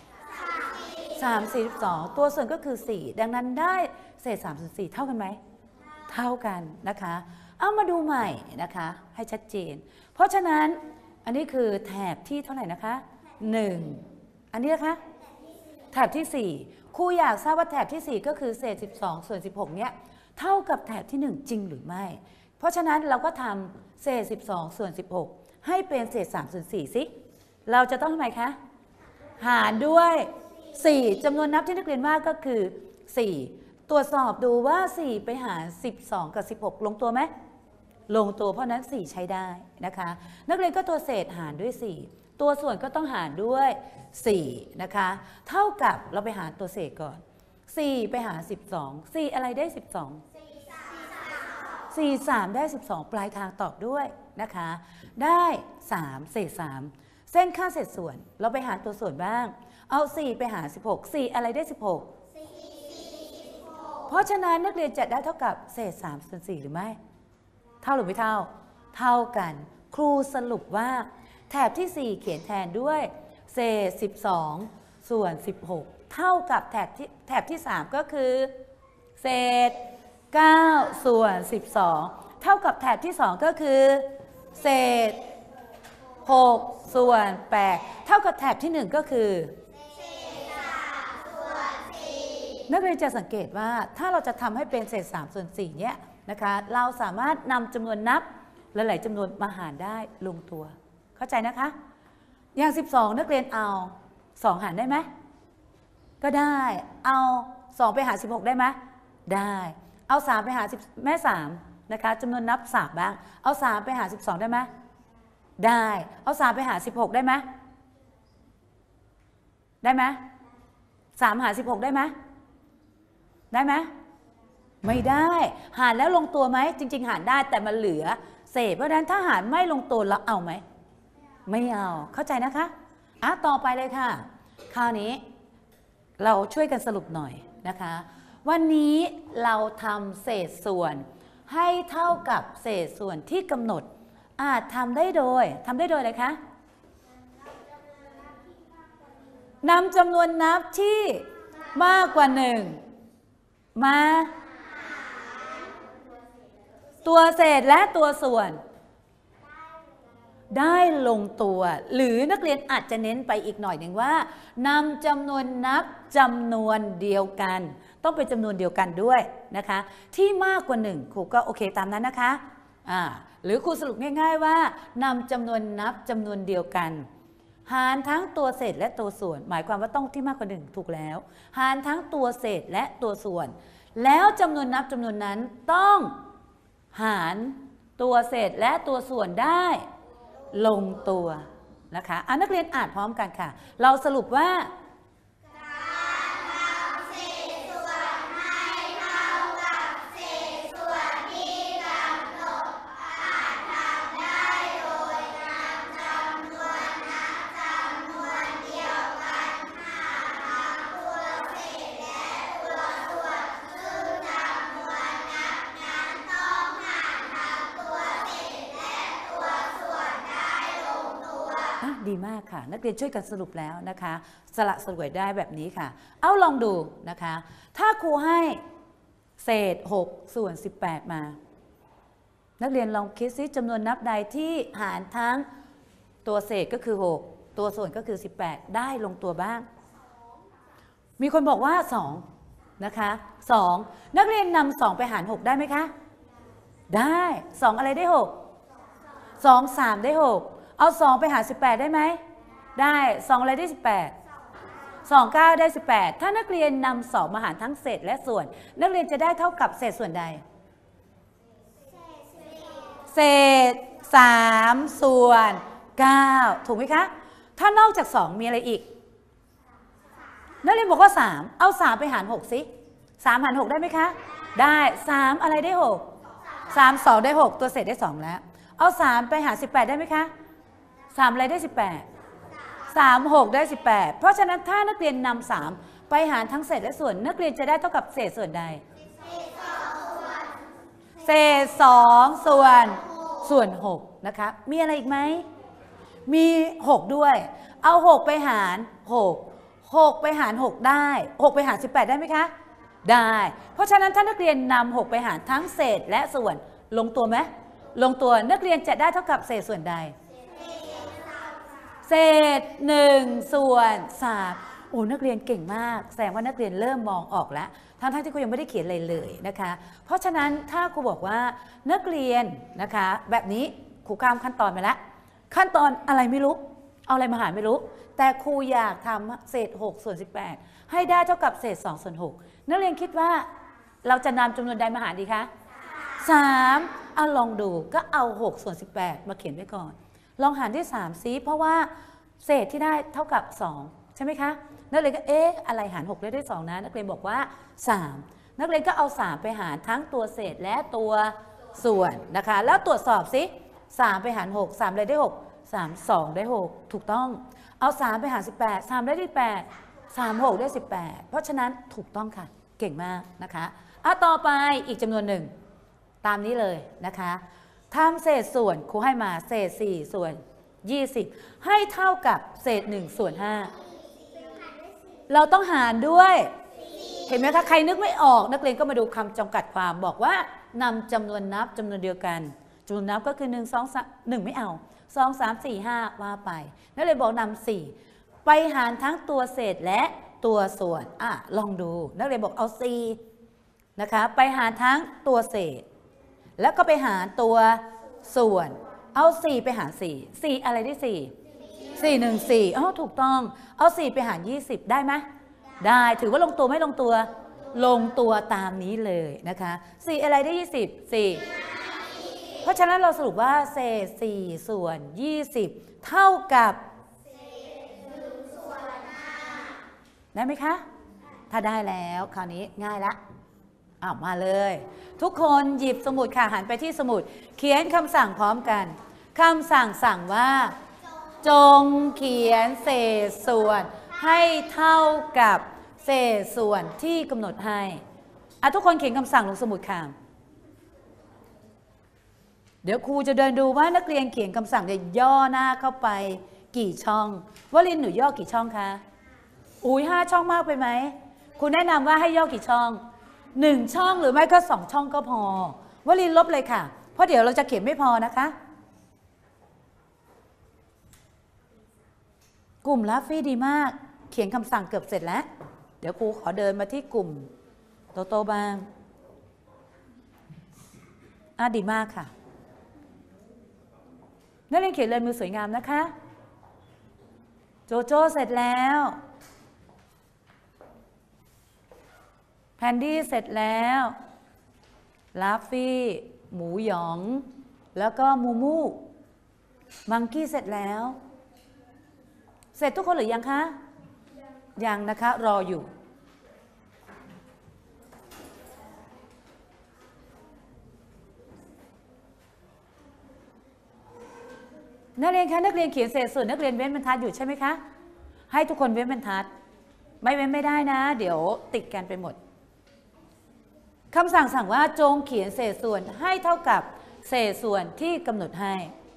3 42ตัวส่วนก็คือ4ดังนั้นได้เศษ3ส่วน4เท่ากันไหมเท่ากันนะคะเอามาดูใหม่นะคะให้ชัดเจนเพราะฉะนั้นอันนี้คือแถบที่เท่าไหร่นะคะ1อันนี้นะคะแถบที่4ครูอยากทราบว่าแถบที่4ก็คือเศษ12ส่วน16เนี้ยเท่ากับแถบที่1จริงหรือไม่เพราะฉะนั้นเราก็ทำเศษ12ส่วน16ให้เป็นเศษ3ส่วน4สิเราจะต้องทำไมคะหารด้วย4จำนวนนับที่นักเรียนว่าก็คือ4ตรวจสอบดูว่า4ไปหาร12กับ16ลงตัวไหมลงตัวเพราะนั้น4ใช้ได้นะคะนักเรียนก็ตัวเศษหารด้วย4ตัวส่วนก็ต้องหารด้วย4นะคะเท่ากับเราไปหารตัวเศษก่อน4ไปหาร12 4อะไรได้12 4 3ได้12ปลายทางตอบด้วยนะคะได้3เศษ3เส้นค่าเศษส่วนเราไปหาตัวส่วนบ้างเอา4ไปหา16 4อะไรได้16เพราะฉะนั้นนักเรียนจะได้เท่ากับเศษ3ส่วน4หรือไม่เท่าหรือไม่เท่าเท่ากันครูสรุปว่าแถบที่4เขียนแทนด้วยเศษ12ส่วน16เท่ากับแถบที่3ก็คือเศษ9ส่วน12เท่ากับแถบที่2ก็คือเศษ6ส่วน8เท่ากับแถบที่1ก็คือนักเรียนจะสังเกตว่าถ้าเราจะทำให้เป็นเศษ3ส่วน4เนี่ยนะคะเราสามารถนำจำนวนนับหลายๆจำนวนมาหารได้ลงตัวเข้าใจนะคะอย่าง12นักเรียนเอา2หารได้ไหมก็ได้เอา2ไปหาร16ได้ไหมได้เอา3ไปหาร10แม่3นะคะจำนวนนับ3บ้างเอา3ไปหาร12ได้ไหมได้เอา3ไปหาร16ได้ไหมได้ไหม3หาร16ได้ไหมได้ไหมไม่ได้หารแล้วลงตัวไหมจริงๆหารได้แต่มันเหลือเศษเพราะฉะนั้นถ้าหารไม่ลงตัวเราเอาไหมไม่เอาเข้าใจนะคะต่อไปเลยค่ะคราวนี้เราช่วยกันสรุปหน่อยนะคะวันนี้เราทำเศษส่วนให้เท่ากับเศษส่วนที่กำหนดอาจทำได้โดยอะไรคะนำจำนวนนับที่มากกว่า1มาตัวเศษและตัวส่วนได้ลงตัวหรือนักเรียนอาจจะเน้นไปอีกหน่อยหนึ่งว่านำจำนวนนับจำนวนเดียวกันต้องเป็นจำนวนเดียวกันด้วยนะคะที่มากกว่า1ครูก็โอเคตามนั้นนะคะหรือครูสรุปง่ายๆว่านำจำนวนนับจำนวนเดียวกันหารทั้งตัวเศษและตัวส่วนหมายความว่าต้องที่มากกว่า1ถูกแล้วหารทั้งตัวเศษและตัวส่วนแล้วจำนวนนับจำนวนนั้นต้องหารตัวเศษและตัวส่วนได้ลงตัวนะคะนักเรียนอ่านพร้อมกันค่ะเราสรุปว่าการทำเศษส่วนให้เท่ากับเศษส่วนที่กำหนดอาจทำได้โดยนำจำนวนนับจำนวนเดียวกันหารทั้งตัวเศษและตัวส่วนซึ่งจำนวนนับนั้นต้องหารทั้งตัวเศษและตัวส่วนได้ลงตัวดีมากค่ะนักเรียนช่วยกันสรุปแล้วนะคะสละสลวยได้แบบนี้ค่ะเอาลองดูนะคะถ้าครูให้เศษ6ส่วน18มานักเรียนลองคิดซิจำนวนนับใดที่หารทั้งตัวเศษก็คือ6ตัวส่วนก็คือ18ได้ลงตัวบ้างมีคนบอกว่า2นะคะ2นักเรียนนำ2ไปหาร6ได้ไหมคะได้2อะไรได้6 2 3ได้6เอา2ไปหาร18ได้ไหมได้2อะไรได้18 2 9ได้18ถ้านักเรียนนำ2มาหารทั้งเศษและส่วนนักเรียนจะได้เท่ากับเศษส่วนใดเศษ3ส่วน9ถูกไหมคะถ้านอกจาก2มีอะไรอีกนักเรียนบอกว่า3เอา3ไปหาร6สิ3หาร6ได้ไหมคะได้3อะไรได้6 3 2ได้6ตัวเศษได้2แล้วเอา3ไปหาร18ได้ไหมคะ3อะไรได้18 3 6ได้18เพราะฉะนั้นถ้านักเรียนนำ3ไปหารทั้งเศษและส่วนนักเรียนจะได้เท่ากับเศษส่วนใดเศษ2ส่วน6นะคะมีอะไรอีกไหมมี6ด้วยเอา6ไปหาร6ไปหาร6ได้6ไปหาร18ได้ไหมคะได้เพราะฉะนั้นถ้านักเรียนนำ6ไปหารทั้งเศษและส่วนลงตัวไหมลงตัวนักเรียนจะได้เท่ากับเศษส่วนใดเศษ1ส่วน3โอ้นักเรียนเก่งมากแสดงว่านักเรียนเริ่มมองออกแล้วทั้งที่ครูยังไม่ได้เขียนอะไรเลยนะคะเพราะฉะนั้นถ้าครูบอกว่านักเรียนนะคะแบบนี้ครูข้ามขั้นตอนไปแล้วขั้นตอนอะไรไม่รู้เอาอะไรมาหารไม่รู้แต่ครูอยากทำเศษ6ส่วน18ให้ได้เท่ากับเศษ2ส่วน6นักเรียนคิดว่าเราจะนำจำนวนใดมาหารดีคะ3เอาลองดูก็เอา6ส่วน18มาเขียนไว้ก่อนลองหารที่3ซิเพราะว่าเศษที่ได้เท่ากับ2ใช่ไหมคะนักเรียนก็อะไรหาร6ได้2นะนักเรียนบอกว่า3นักเรียนก็เอา3ไปหารทั้งตัวเศษและตัวส่วนนะคะแล้วตรวจสอบสิ3ไปหาร6 3อะไรได้6 3 2ได้6ถูกต้องเอา3ไปหาร18 3ได้8 3 6ได้18เพราะฉะนั้นถูกต้องค่ะเก่งมากนะคะต่อไปอีกจำนวนหนึ่งตามนี้เลยนะคะทำเศษส่วนครูให้มาเศษ4ส่วน20ให้เท่ากับเศษ1ส่วน5เราต้องหารด้วยเห็นไหมคะใครนึกไม่ออกนักเรียนก็มาดูคำจำกัดความบอกว่านำจำนวนนับจำนวนเดียวกันจำนวนนับก็คือ1 2 3 1ไม่เอา2 3 4 5ว่าไปนักเรียนบอกนำ4ไปหารทั้งตัวเศษและตัวส่วนลองดูนักเรียนบอกเอา4นะคะไปหารทั้งตัวเศษแล้วก็ไปหารตัวส่วนเอา4ไปหาร4อะไรได้4 4 1 4ถูกต้องเอา4ไปหาร20ได้ไหมได้ถือว่าลงตัวไม่ลงตัวลงตัวตามนี้เลยนะคะ4อะไรได้20 4เพราะฉะนั้นเราสรุปว่าเศษ4ส่วน20เท่ากับได้ไหมคะถ้าได้แล้วคราวนี้ง่ายละมาเลยทุกคนหยิบสมุดค่ะหันไปที่สมุดเขียนคำสั่งพร้อมกันคำสั่งสั่งว่าจงเขียนเศษส่วนให้เท่ากับเศษส่วนที่กำหนดให้ทุกคนเขียนคำสั่งลงสมุดค่ะเดี๋ยวครูจะเดินดูว่านักเรียนเขียนคำสั่งจะย่อหน้าเข้าไปกี่ช่องวลินหนูย่อกี่ช่องคะ5 ช่องมากไปไหมครูแนะนำว่าให้ย่อกี่ช่อง1 ช่องหรือไม่ก็2 ช่องก็พอวลินลบเลยค่ะเพราะเดี๋ยวเราจะเขียนไม่พอนะคะกลุ่มลาฟี่ดีมากเขียนคำสั่งเกือบเสร็จแล้วเดี๋ยวครูขอเดินมาที่กลุ่มโตบ้างดีมากค่ะนักเรียนเขียนลายมือสวยงามนะคะโจโจ้เสร็จแล้วแพนดี้เสร็จแล้วลาฟี่หมูหยองแล้วก็มูมูมังกี้เสร็จแล้วเสร็จทุกคนหรือยังคะยังนะคะรออยู่นักเรียนคะนักเรียนเขียนเศษส่วนนักเรียนเว้นบรรทัดอยู่ใช่ไหมคะให้ทุกคนเว้นบรรทัดไม่เว้นไม่ได้นะเดี๋ยวติดกันไปหมดคำสั่งสั่งว่าจงเขียนเศษส่วนให้เท่ากับเศษส่วนที่กำหนดให้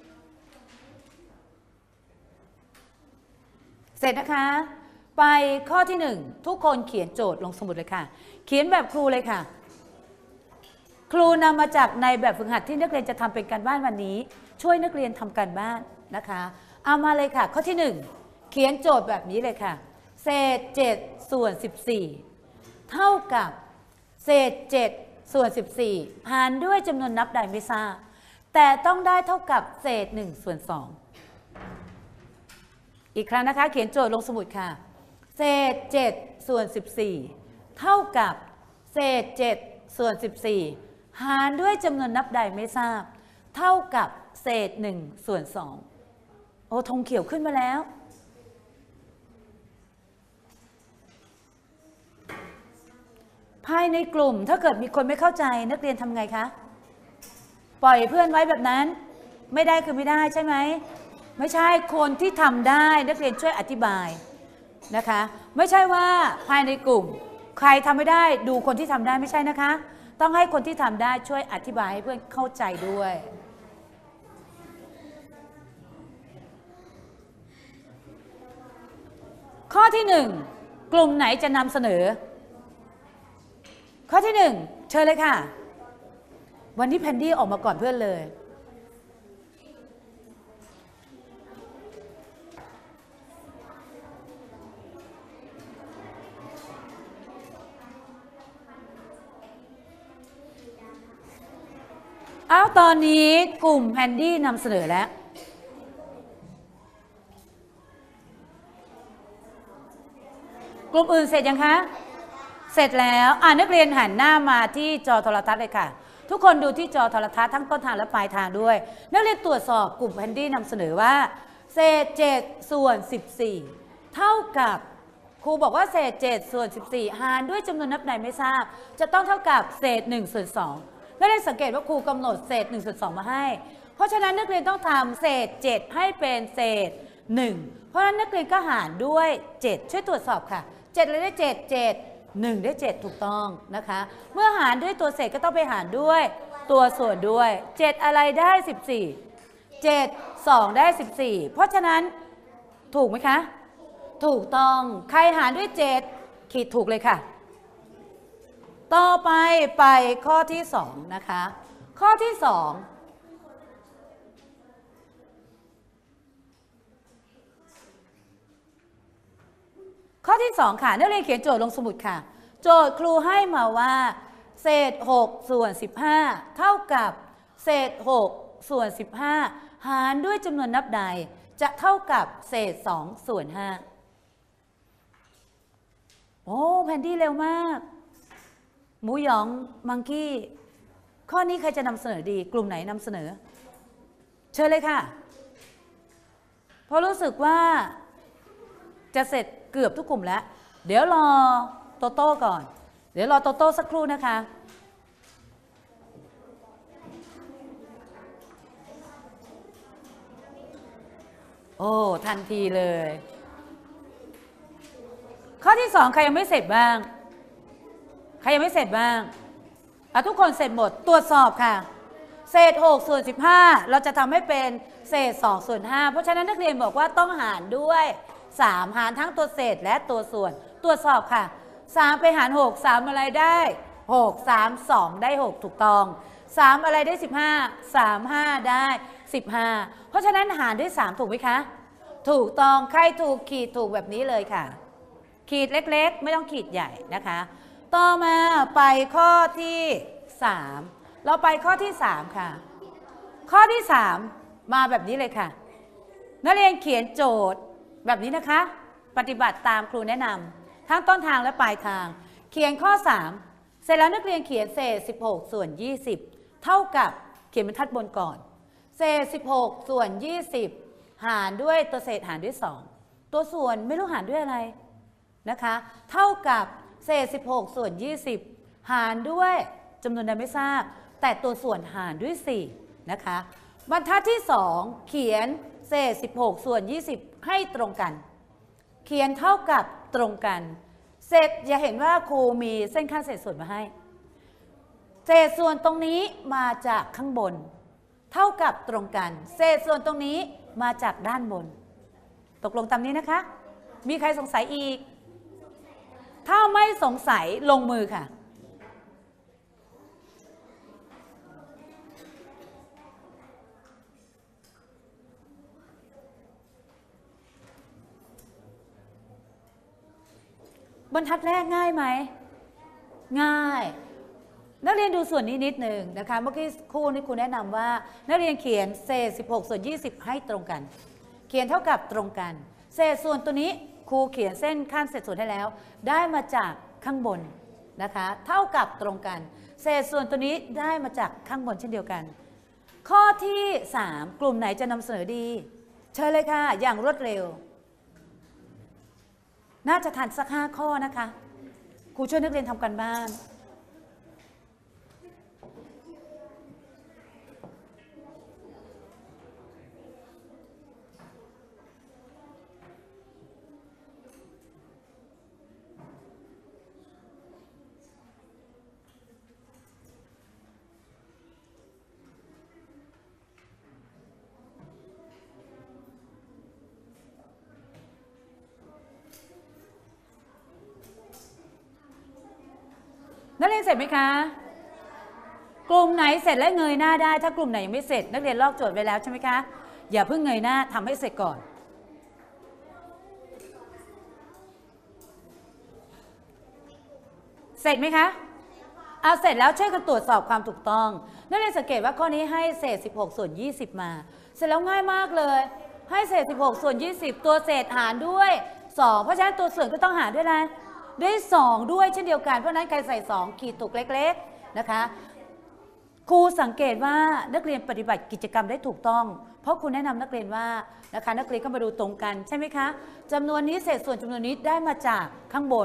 เสร็จนะคะไปข้อที่1ทุกคนเขียนโจทย์ลงสมุดเลยค่ะเขียนแบบครูเลยค่ะครูนำมาจากในแบบฝึกหัดที่นักเรียนจะทำเป็นการบ้านวันนี้ช่วยนักเรียนทำการบ้านนะคะเอามาเลยค่ะข้อที่1เขียนโจทย์แบบนี้เลยค่ะเศษ7ส่วน14เท่ากับเศษ7ส่วน14หารด้วยจำนวนนับใดไม่ทราบแต่ต้องได้เท่ากับเศษ1ส่วน2อีกครั้งนะคะเขียนโจทย์ลงสมุดค่ะเศษ7ส่วน14เท่ากับเศษ7ส่วน14หารด้วยจำนวนนับใดไม่ทราบเท่ากับเศษ1ส่วน2ธงเขียวขึ้นมาแล้วภายในกลุ่มถ้าเกิดมีคนไม่เข้าใจนักเรียนทำไงคะปล่อยเพื่อนไว้แบบนั้นไม่ได้คือไม่ได้ใช่ไหมไม่ใช่คนที่ทำได้นักเรียนช่วยอธิบายนะคะไม่ใช่ว่าภายในกลุ่มใครทำไม่ได้ดูคนที่ทำได้ไม่ใช่นะคะต้องให้คนที่ทำได้ช่วยอธิบายให้เพื่อนเข้าใจด้วยข้อที่1กลุ่มไหนจะนำเสนอข้อที่1เชิญเลยค่ะวันนี้แพนดี้ออกมาก่อนเพื่อนเลยตอนนี้กลุ่มแพนดี้นำเสนอแล้วกลุ่มอื่นเสร็จยังคะเสร็จแล้วนักเรียนหันหน้ามาที่จอโทรทัศน์เลยค่ะทุกคนดูที่จอโทรทัศน์ทั้งต้นทางและปลายทางด้วยนักเรียนตรวจสอบกลุ่มแพนดี้นำเสนอว่าเศษ7ส่วน14เท่ากับครูบอกว่าเศษ7ส่วน14หารด้วยจำนวนนับใดไม่ทราบจะต้องเท่ากับเศษ1ส่วน2 ก็ได้สังเกตว่าครูกำหนดเศษ1/2มาให้เพราะฉะนั้นนักเรียนต้องทำเศษ7ให้เป็นเศษ1เพราะฉะนั้นนักเรียนก็หารด้วย7ช่วยตรวจสอบค่ะ7เลยได้7 1ได้7ถูกต้องนะคะเมื่อหารด้วยตัวเศษก็ต้องไปหารด้วยตัวส่วนด้วย7อะไรได้14 7 2ได้14เพราะฉะนั้นถูกไหมคะถูกต้องใครหารด้วย7ขีดถูกเลยค่ะต่อไปข้อที่2นะคะข้อที่2ข้อที่2ค่ะนักเรียนเขียนโจทย์ลงสมุดค่ะโจทย์ครูให้มาว่าเศษ6ส่วน15เท่ากับเศษ6ส่วน15หารด้วยจำนวนนับใดจะเท่ากับเศษ2ส่วน5โอ้แพนดี้เร็วมากหมูหยองมังกี้ข้อนี้ใครจะนำเสนอดีกลุ่มไหนนำเสนอเชิญเลยค่ะเพราะรู้สึกว่าจะเสร็จเกือบทุกกลุ่มแล้วเดี๋ยวรอโตโต้ก่อนเดี๋ยวรอโตโต้สักครู่นะคะโอ้ทันทีเลยข้อที่2ใครยังไม่เสร็จบ้างใครยังไม่เสร็จบ้างทุกคนเสร็จหมดตรวจสอบค่ะเศษ6ส่วน15เราจะทำให้เป็นเศษ2ส่วน5เพราะฉะนั้นนักเรียนบอกว่าต้องหารด้วย3หารทั้งตัวเศษและตัวส่วนตรวจสอบค่ะ3ไปหาร6 3อะไรได้6 3 2ได้6ถูกต้อง3อะไรได้15 3 5ได้15เพราะฉะนั้นหารด้วย3ถูกไหมคะถูกต้องใครถูกขีดถูกแบบนี้เลยค่ะขีดเล็กๆไม่ต้องขีดใหญ่นะคะต่อมาไปข้อที่3เราไปข้อที่3ค่ะข้อที่3มาแบบนี้เลยค่ะนักเรียนเขียนโจทย์แบบนี้นะคะปฏิบัติตามครูแนะนำทั้งต้นทางและปลายทางเขียนข้อ3เสร็จแล้วนักเรียนเขียนเศษ16ส่วน20เท่ากับเขียนบรรทัดบนก่อนเศษ16ส่วน20หารด้วยตัวเศษหารด้วย2ตัวส่วนไม่รู้หารด้วยอะไรนะคะเท่ากับเศษ16ส่วน20หารด้วยจำนวนใดไม่ทราบแต่ตัวส่วนหารด้วย4นะคะบรรทัดที่2เขียนเศษ16ส่วน20ให้ตรงกันเขียนเท่ากับตรงกันเสร็จอย่าเห็นว่าครูมีเส้นค่าเศษส่วนมาให้เศษส่วนตรงนี้มาจากข้างบนเท่ากับตรงกันเศษส่วนตรงนี้มาจากด้านบนตกลงตามนี้นะคะมีใครสงสัยอีกถ้าไม่สงสัยลงมือค่ะบรรทัดแรกง่ายไหมง่ายนักเรียนดูส่วนนี้นิดหนึ่งนะคะเมื่อกี้ครูแนะนำว่านักเรียนเขียนเศษ16ส่วน20ให้ตรงกันเขียนเท่ากับตรงกันเศษส่วนตัวนี้ครูเขียนเส้นข้ามเศษส่วนให้แล้วได้มาจากข้างบนนะคะเท่ากับตรงกันเศษส่วนตัวนี้ได้มาจากข้างบนเช่นเดียวกันข้อที่3กลุ่มไหนจะนำเสนอดีเชิญเลยค่ะอย่างรวดเร็วน่าจะทันสัก5ข้อนะคะครูช่วยนักเรียนทำกันบ้านนักเรียนเสร็จไหมคะกลุ่มไหนเสร็จและเงยหน้าได้ถ้ากลุ่มไหนยังไม่เสร็จนักเรียนลอกโจทย์ไว้แล้วใช่ไหมคะอย่าเพิ่งเงยหน้าทำให้เสร็จก่อนเสร็จไหมคะเอาเสร็จแล้วช่วยกันตรวจสอบความถูกต้องนักเรียนสังเกตว่าข้อนี้ให้เศษ16ส่วน20มาเสร็จแล้วง่ายมากเลยให้เศษ16ส่วน20ตัวเศษหารด้วย2เพราะฉะนั้นตัวส่วนก็ต้องหารด้วยอะไรด้วย2ด้วยเช่นเดียวกันเพราะนั้นใครใส่2ขีดถูกเล็กๆนะคะครูสังเกตว่านักเรียนปฏิบัติกิจกรรมได้ถูกต้องเพราะครูแนะนำนักเรียนว่านะคะนักเรียนก็มาดูตรงกันใช่ไหมคะจำนวนนี้เศษส่วนจำนวนนี้ได้มาจากข้างบน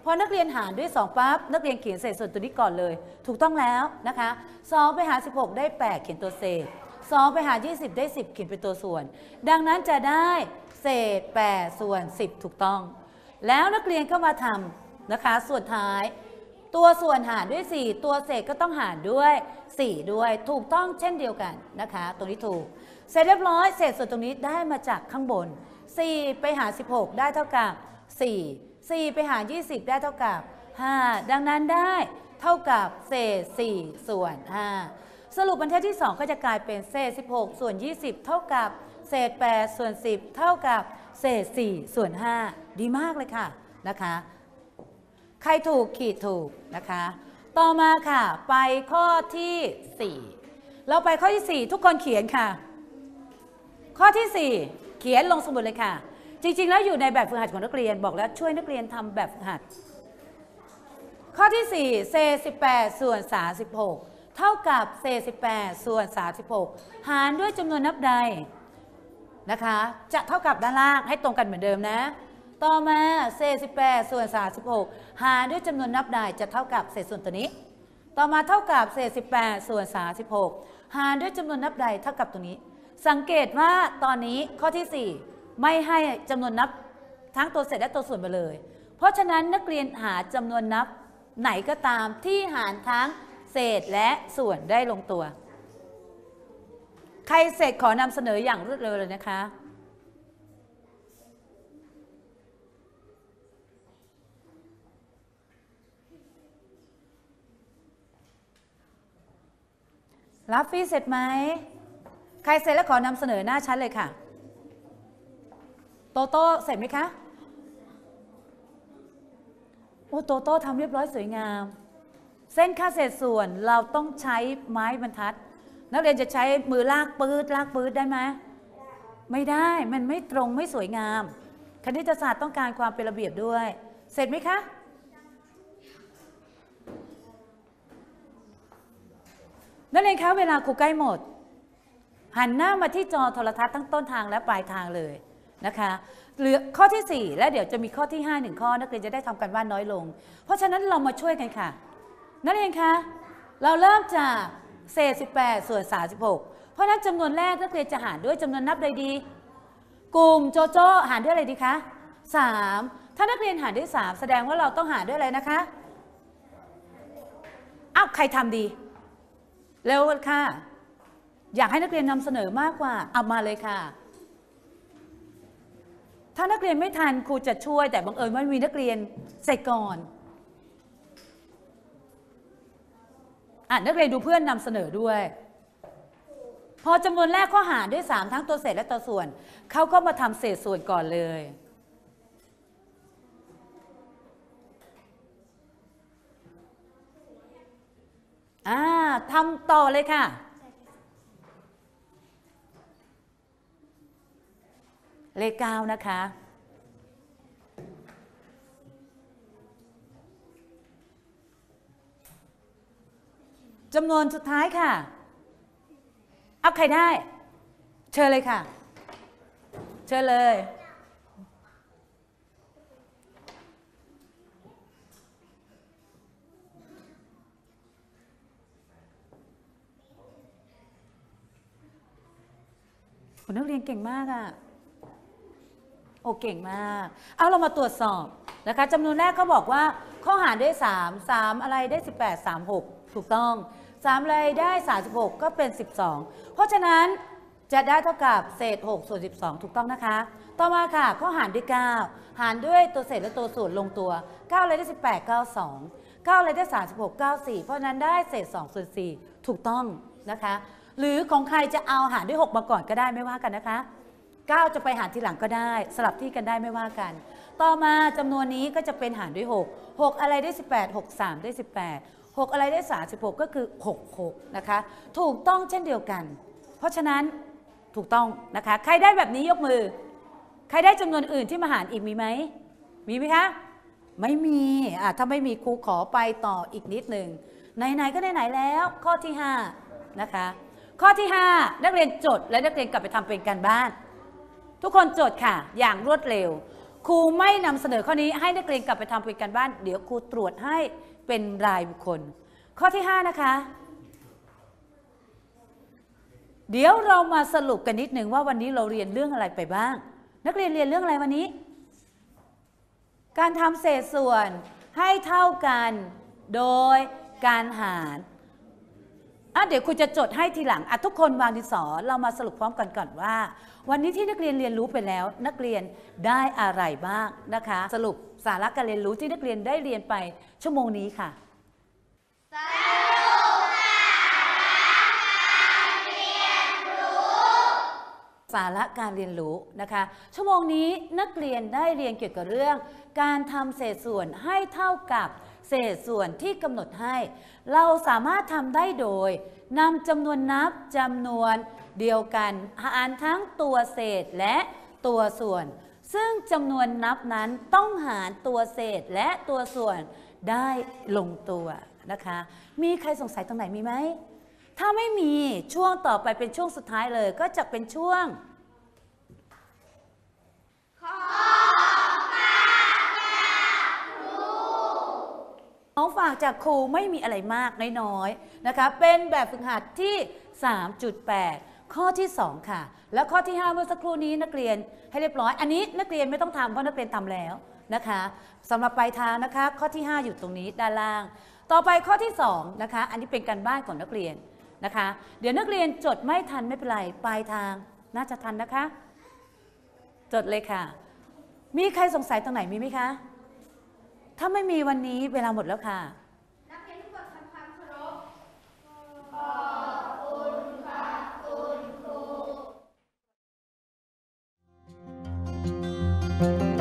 พอนักเรียนหารด้วย2ปั๊บนักเรียนเขียนเศษส่วนตัวนี้ก่อนเลยถูกต้องแล้วนะคะ2ไปหาร16ได้8เขียนตัวเศษ2ไปหาร20ได้10เขียนเป็นตัวส่วนดังนั้นจะได้เศษ8ส่วน10ถูกต้องแล้วนักเรียนก็มาทำนะคะส่วนท้ายตัวส่วนหารด้วย4ตัวเศษก็ต้องหารด้วย4ด้วยถูกต้องเช่นเดียวกันนะคะตรงนี้ถูกเสร็จเรียบร้อยเศษส่วนตรงนี้ได้มาจากข้างบน4ไปหาร16ได้เท่ากับ4ไปหาร20ได้เท่ากับ5ดังนั้นได้เท่ากับเศษ4ส่วน5สรุปบรรทัดที่2ก็จะกลายเป็นเศษ16ส่วน20เท่ากับเศษ8ส่วน10เท่ากับเศษ4ส่วน5ดีมากเลยค่ะนะคะใครถูกขีดถูกนะคะต่อมาค่ะไปข้อที่4เราไปข้อที่4ทุกคนเขียนค่ะข้อที่4เขียนลงสมุดเลยค่ะจริงๆแล้วอยู่ในแบบฝึกหัดของนักเรียนบอกแล้วช่วยนักเรียนทำแบบฝึกหัดข้อที่4เศษ18ส่วน36เท่ากับเศษ18ส่วน36หารด้วยจำนวนนับใดนะคะจะเท่ากับด้านล่างให้ตรงกันเหมือนเดิมนะต่อมาเศษ18ส่วน36หารด้วยจำนวนนับใดจะเท่ากับเศษส่วนตัวนี้ต่อมาเท่ากับเศษ18ส่วน36หารด้วยจำนวนนับใดเท่ากับตัวนี้สังเกตว่าตอนนี้ข้อที่4ไม่ให้จำนวนนับทั้งตัวเศษและตัวส่วนมาเลยเพราะฉะนั้นนักเรียนหาจำนวนนับไหนก็ตามที่หารทั้งเศษและส่วนได้ลงตัวใครเสร็จขอนำเสนออย่างรวดเร็วเลยนะคะรับฟรีเสร็จไหมใครเสร็จแล้วขอนำเสนอหน้าชั้นเลยค่ะโตโต้เสร็จไหมคะโอ้โตโต้ทำเรียบร้อยสวยงามเส้นค่าเศษส่วนเราต้องใช้ไม้บรรทัดนักเรียนจะใช้มือลากปื๊ดได้ไหมไม่ได้มันไม่ตรงไม่สวยงามคณิตศาสตร์ต้องการความเป็นระเบียบด้วยเสร็จไหมคะนักเรียนคะเวลาครูใกล้หมดหันหน้ามาที่จอโทรทัศน์ทั้งต้นทางและปลายทางเลยนะคะเหลือข้อที่4และเดี๋ยวจะมีข้อที่5 1ข้อนักเรียนจะได้ทำกันบ้านน้อยลงเพราะฉะนั้นเรามาช่วยกันค่ะนักเรียนคะเราเริ่มจากเศษ18ส่วน36เพราะนั้นจำนวนแรกนักเรียนจะหารด้วยจำนวนนับใดดีกลุ่มโจโจ้หารด้วยอะไรดีคะ3ถ้านักเรียนหารด้วย3แสดงว่าเราต้องหารด้วยอะไรนะคะอ้าวใครทำดีเร็วค่ะอยากให้นักเรียนนำเสนอมากกว่าเอามาเลยค่ะถ้านักเรียนไม่ทันครูจะช่วยแต่บังเอิญว่ามีนักเรียนเสร็จก่อนนักเรียนดูเพื่อนนำเสนอด้วยพอจำนวนแรกข้อหารด้วย3ทั้งตัวเศษและตัวส่วนเขาก็มาทำเศษส่วนก่อนเลยทำต่อเลยค่ะเลข9นะคะจำนวนสุดท้ายค่ะเอาใครได้เชิญเลยค่ะเชิญเลยคุณนักเรียนเก่งมากอะโอ้เก่งมากเอาเรามาตรวจสอบนะคะจำนวนแรกเขาบอกว่าข้อหารด้วย3อะไรได้18 36ถูกต้อง3อะไรได้36ก็เป็น12เพราะฉะนั้นจะได้เท่ากับเศษ6ส่วน12ถูกต้องนะคะต่อมาค่ะข้อหารด้วย9หารด้วยตัวเศษและตัวส่วนลงตัว9อะไรได้18 92 9อะไรได้36 94เพราะนั้นได้เศษ2ส่วน4ถูกต้องนะคะหรือของใครจะเอาหารด้วย6มาก่อนก็ได้ไม่ว่ากันนะคะ9จะไปหารทีหลังก็ได้สลับที่กันได้ไม่ว่ากันต่อมาจำนวนนี้ก็จะเป็นหารด้วย6อะไรได้18 63ได้18 6อะไรได้36ก็คือ66นะคะถูกต้องเช่นเดียวกันเพราะฉะนั้นถูกต้องนะคะใครได้แบบนี้ยกมือใครได้จำนวนอื่นที่มาหารอีกมีไหมมีไหมคะไม่มีถ้าไม่มีครูขอไปต่ออีกนิดหนึ่งไหนๆก็ไหนๆแล้วข้อที่5นะคะข้อที่5นักเรียนจดและนักเรียนกลับไปทำเป็นการบ้านทุกคนจดค่ะอย่างรวดเร็วครูไม่นำเสนอข้อนี้ให้นักเรียนกลับไปทำเป็นการบ้านเดี๋ยวครูตรวจให้เป็นรายบุคคลข้อที่5นะคะเดี๋ยวเรามาสรุปกันนิดหนึ่งว่าวันนี้เราเรียนเรื่องอะไรไปบ้างนักเรียนเรียนเรื่องอะไรวันนี้การทำเศษส่วนให้เท่ากันโดยการหารเดี๋ยวครูจะจดให้ทีหลังทุกคนวางดินสอเรามาสรุปพร้อมกันก่อนว่าวันนี้ที่นักเรียนเรียนรู้ไปแล้วนักเรียนได้อะไรบ้างนะคะสรุปสาระการเรียนรู้ที่นักเรียนได้เรียนไปชั่วโมงนี้ค่ะสรุปสาระการเรียนรู้นะคะชั่วโมงนี้นักเรียนได้เรียนเกี่ยวกับเรื่องการทำเศษส่วนให้เท่ากับเศษส่วนที่กำหนดให้เราสามารถทำได้โดยนำจำนวนนับจำนวนเดียวกันหารทั้งตัวเศษและตัวส่วนซึ่งจำนวนนับนั้นต้องหารตัวเศษและตัวส่วนได้ลงตัวนะคะมีใครสงสัยตรงไหนมีไหมถ้าไม่มีช่วงต่อไปเป็นช่วงสุดท้ายเลยก็จะเป็นช่วงของฝากจากครูไม่มีอะไรมากน้อยๆนะคะเป็นแบบฝึกหัดที่ 3.8 ข้อที่2ค่ะแล้วข้อที่5เมื่อสักครู่นี้นักเรียนให้เรียบร้อยอันนี้นักเรียนไม่ต้องทำเพราะนักเรียนทำแล้วนะคะสำหรับปลายทางนะคะข้อที่5อยู่ตรงนี้ด้านล่างต่อไปข้อที่2นะคะอันนี้เป็นการบ้านของนักเรียนนะคะเดี๋ยวนักเรียนจดไม่ทันไม่เป็นไรปลายทางน่าจะทันนะคะจดเลยค่ะมีใครสงสัยตรงไหนมีไหมคะถ้าไม่มีวันนี้เวลาหมดแล้วค่ะนักเรียนทุกคนทำความเคารพขอบคุณค่ะคุณครู